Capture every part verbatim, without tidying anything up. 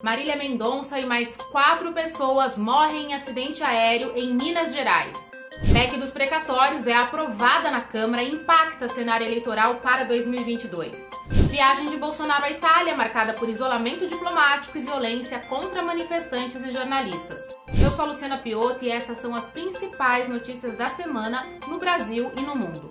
Marília Mendonça e mais quatro pessoas morrem em acidente aéreo em Minas Gerais. P E C dos precatórios é aprovada na Câmara e impacta cenário eleitoral para dois mil e vinte e dois. Viagem de Bolsonaro à Itália, marcada por isolamento diplomático e violência contra manifestantes e jornalistas. Eu sou a Luciana Piotto e essas são as principais notícias da semana no Brasil e no mundo.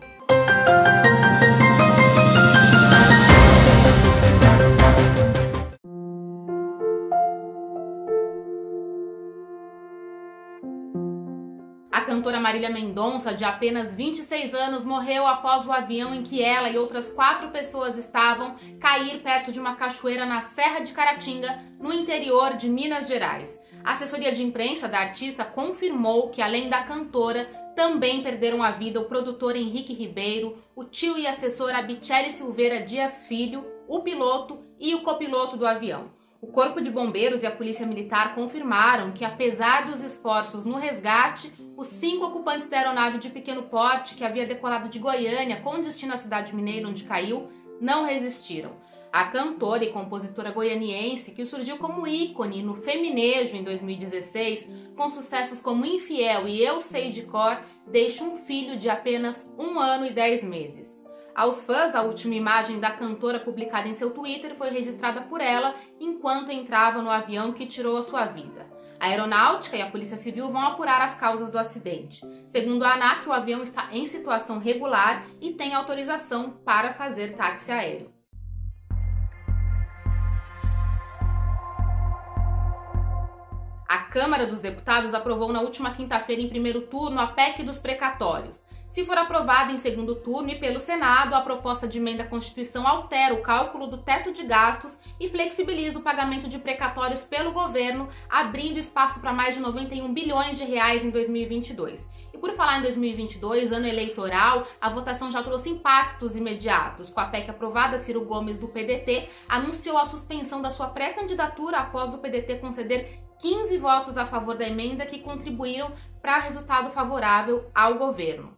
A cantora Marília Mendonça, de apenas vinte e seis anos, morreu após o avião em que ela e outras quatro pessoas estavam cair perto de uma cachoeira na Serra de Caratinga, no interior de Minas Gerais. A assessoria de imprensa da artista confirmou que, além da cantora, também perderam a vida o produtor Henrique Ribeiro, o tio e assessor Abichele Silveira Dias Filho, o piloto e o copiloto do avião. O Corpo de Bombeiros e a Polícia Militar confirmaram que, apesar dos esforços no resgate, os cinco ocupantes da aeronave de pequeno porte que havia decolado de Goiânia com destino à cidade mineira onde caiu, não resistiram. A cantora e compositora goianiense, que surgiu como ícone no feminejo em dois mil e dezesseis, com sucessos como Infiel e Eu Sei de Cor, deixa um filho de apenas um ano e dez meses. Aos fãs, a última imagem da cantora publicada em seu Twitter foi registrada por ela enquanto entrava no avião que tirou a sua vida. A Aeronáutica e a Polícia Civil vão apurar as causas do acidente. Segundo a ANAC, o avião está em situação regular e tem autorização para fazer táxi aéreo. A Câmara dos Deputados aprovou na última quinta-feira, em primeiro turno, a P E C dos precatórios. Se for aprovada em segundo turno e pelo Senado, a proposta de emenda à Constituição altera o cálculo do teto de gastos e flexibiliza o pagamento de precatórios pelo governo, abrindo espaço para mais de noventa e um bilhões de reais em dois mil e vinte e dois. E por falar em dois mil e vinte e dois, ano eleitoral, a votação já trouxe impactos imediatos. Com a P E C aprovada, Ciro Gomes, do P D T, anunciou a suspensão da sua pré-candidatura após o P D T conceder quinze votos a favor da emenda que contribuíram para resultado favorável ao governo.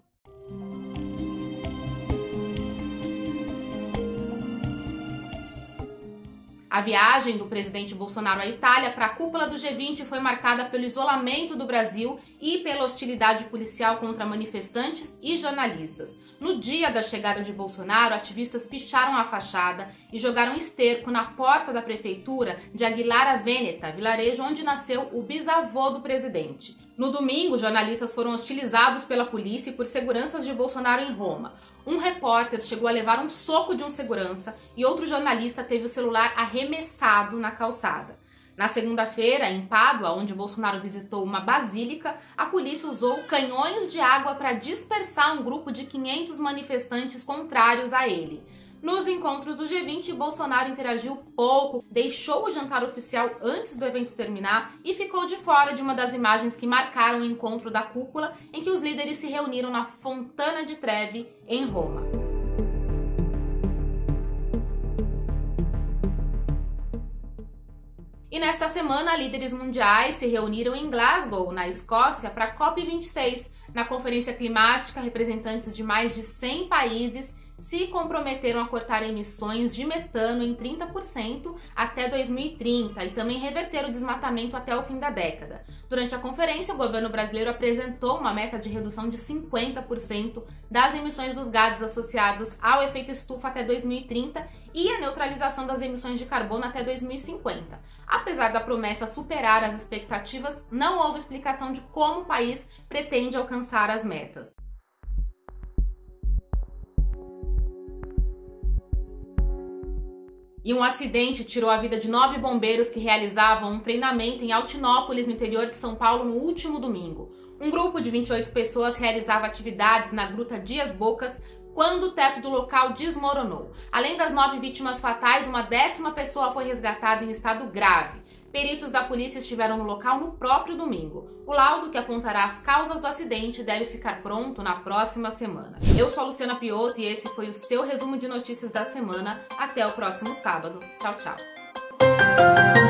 A viagem do presidente Bolsonaro à Itália para a cúpula do G vinte foi marcada pelo isolamento do Brasil e pela hostilidade policial contra manifestantes e jornalistas. No dia da chegada de Bolsonaro, ativistas picharam a fachada e jogaram esterco na porta da prefeitura de Aguilar Veneta, vilarejo onde nasceu o bisavô do presidente. No domingo, jornalistas foram hostilizados pela polícia e por seguranças de Bolsonaro em Roma. Um repórter chegou a levar um soco de um segurança e outro jornalista teve o celular arremessado na calçada. Na segunda-feira, em Pádua, onde Bolsonaro visitou uma basílica, a polícia usou canhões de água para dispersar um grupo de quinhentos manifestantes contrários a ele. Nos encontros do G vinte, Bolsonaro interagiu pouco, deixou o jantar oficial antes do evento terminar e ficou de fora de uma das imagens que marcaram o encontro da cúpula, em que os líderes se reuniram na Fontana di Trevi, em Roma. E nesta semana, líderes mundiais se reuniram em Glasgow, na Escócia, para a COP vinte e seis. Na conferência climática, representantes de mais de cem países se comprometeram a cortar emissões de metano em trinta por cento até dois mil e trinta e também reverter o desmatamento até o fim da década. Durante a conferência, o governo brasileiro apresentou uma meta de redução de cinquenta por cento das emissões dos gases associados ao efeito estufa até dois mil e trinta e a neutralização das emissões de carbono até dois mil e cinquenta. Apesar da promessa superar as expectativas, não houve explicação de como o país pretende alcançar as metas. E um acidente tirou a vida de nove bombeiros que realizavam um treinamento em Altinópolis, no interior de São Paulo, no último domingo. Um grupo de vinte e oito pessoas realizava atividades na Gruta Dias Bocas quando o teto do local desmoronou. Além das nove vítimas fatais, uma décima pessoa foi resgatada em estado grave. Peritos da polícia estiveram no local no próprio domingo. O laudo, que apontará as causas do acidente, deve ficar pronto na próxima semana. Eu sou a Luciana Piotto e esse foi o seu resumo de notícias da semana. Até o próximo sábado. Tchau, tchau.